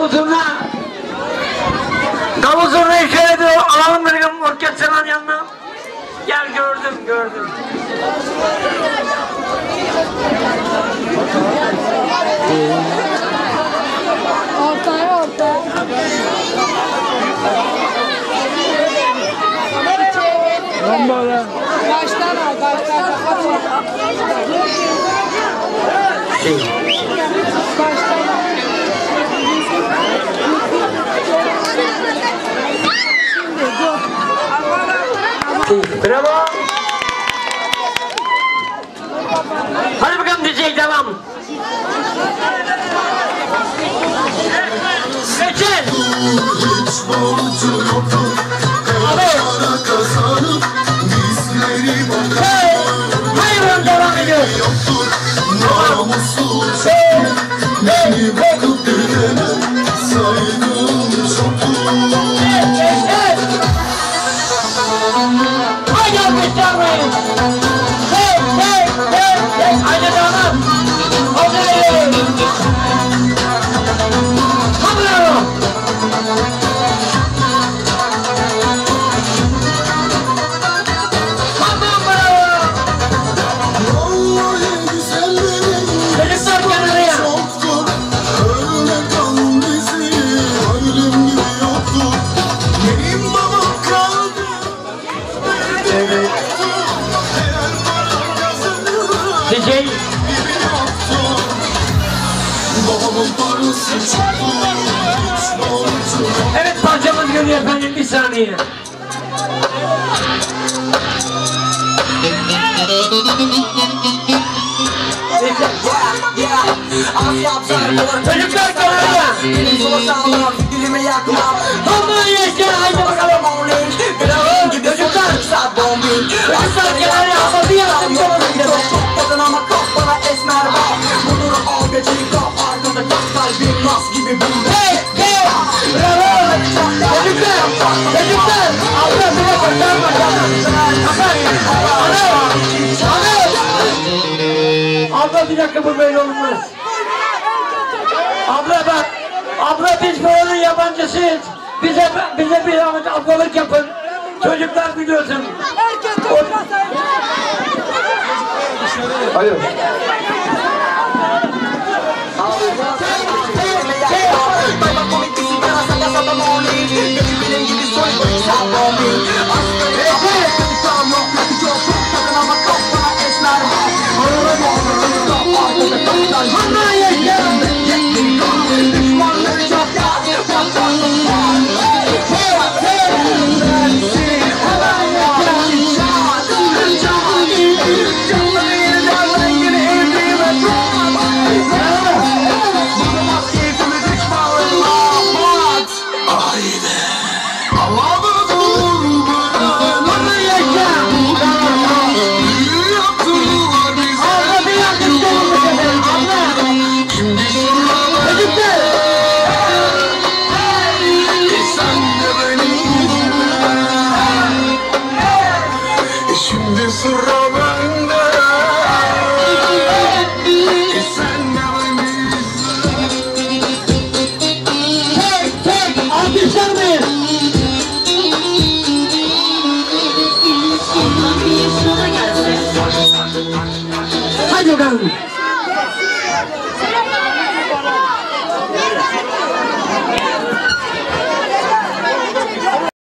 Davul zurnayı şöyle bir alalım benim orkestranın yanına. Gel gördüm. Ortaya. Lambalar. Baştan al, baştan. Bravo. Hadi bakalım DJ devam. Geçin. Hayır devam ediyor. Beni bakıp gülene saygım çoktur. Haydi alkışlarmayın. Haydi devam. Hadi. Bravo. Çocuklar kenarıya. DJ. Evet parçamız geliyor efendim bir saniye. Çocuklar kenarıya. Aman yaşa haydi bakalım. Bravo çocuklar. Çocuklar kenarıya havası yaptım çok güzel. Ama kafana esmer var. Budur al geceyi kap arkada kat kalbim nas gibi bum. Hey. Bravo. Çocuklar. Abla bir dakika abla bir dakika bu böyle olmaz. Abla bak. Abla biz buranın yabancısıyız. Bize bir ablalık yapın. Çocuklar biliyorsun. Hayır. Hangi